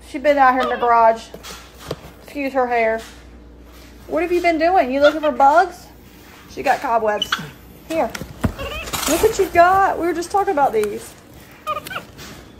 She's been out here in the garage. Excuse her hair. What have you been doing? You looking for bugs? She got cobwebs. Here. Look what you got. We were just talking about these.